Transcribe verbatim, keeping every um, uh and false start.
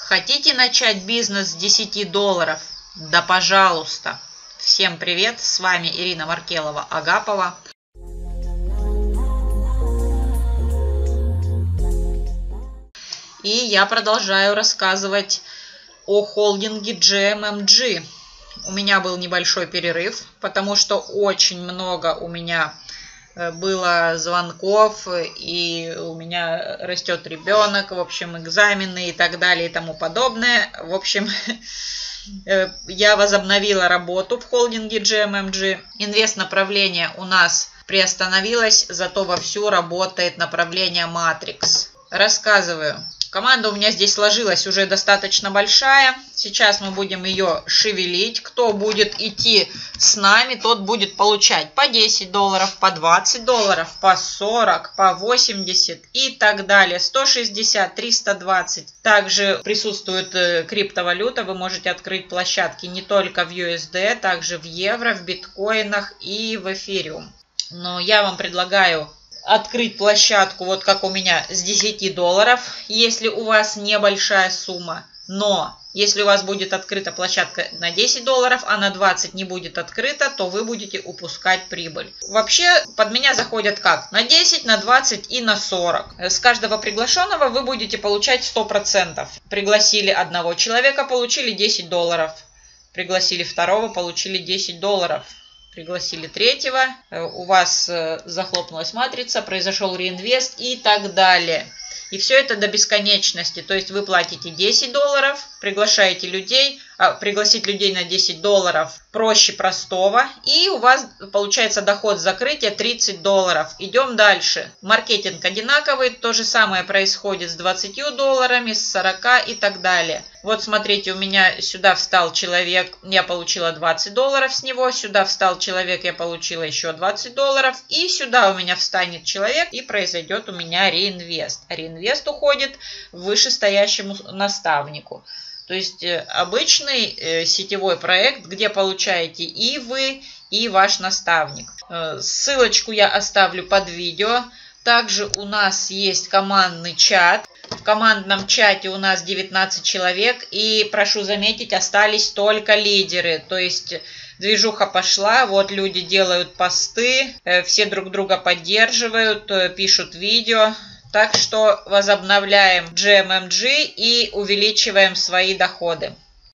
Хотите начать бизнес с десяти долларов? Да пожалуйста! Всем привет! С вами Ирина Маркелова-Агапова. И я продолжаю рассказывать о холдинге джи эм эм джи. У меня был небольшой перерыв, потому что очень много у меня было звонков, и у меня растет ребенок, в общем, экзамены и так далее и тому подобное. В общем, я возобновила работу в холдинге джи эм эм джи. Инвест-направление у нас приостановилось, зато вовсю работает направление Matrix. Рассказываю. Команда у меня здесь сложилась уже достаточно большая. Сейчас мы будем ее шевелить. Кто будет идти с нами, тот будет получать по десять долларов, по двадцать долларов, по сорок, по восемьдесят и так далее. сто шестьдесят, триста двадцать. Также присутствует криптовалюта. Вы можете открыть площадки не только в ю эс ди, также в евро, в биткоинах и в эфириум. Но я вам предлагаю открыть площадку, вот как у меня, с десяти долларов, если у вас небольшая сумма. Но если у вас будет открыта площадка на десять долларов, а на двадцать не будет открыта, то вы будете упускать прибыль. Вообще под меня заходят как? На десять, на двадцать и на сорок. С каждого приглашенного вы будете получать сто процентов. Пригласили одного человека, получили десять долларов. Пригласили второго, получили десять долларов. Пригласили третьего, у вас захлопнулась матрица, произошел реинвест и так далее. И все это до бесконечности. То есть вы платите десять долларов, приглашаете людей, а пригласить людей на десять долларов проще простого. И у вас получается доход с закрытия тридцать долларов. Идем дальше. Маркетинг одинаковый, то же самое происходит с двадцатью долларами, с сорока и так далее. Вот смотрите, у меня сюда встал человек, я получила двадцать долларов с него, сюда встал человек, я получила еще двадцать долларов, и сюда у меня встанет человек, и произойдет у меня реинвест. А реинвест уходит вышестоящему наставнику. То есть обычный сетевой проект, где получаете и вы, и ваш наставник. Ссылочку я оставлю под видео. Также у нас есть командный чат. В командном чате у нас девятнадцать человек, и, прошу заметить, остались только лидеры. То есть движуха пошла, вот люди делают посты, все друг друга поддерживают, пишут видео. Так что возобновляем джи эм эм джи и увеличиваем свои доходы.